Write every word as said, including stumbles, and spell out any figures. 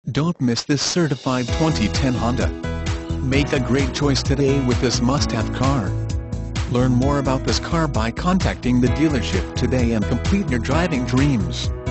Don't miss this certified twenty ten Honda. Make a great choice today with this must-have car. Learn more about this car by contacting the dealership today and complete your driving dreams.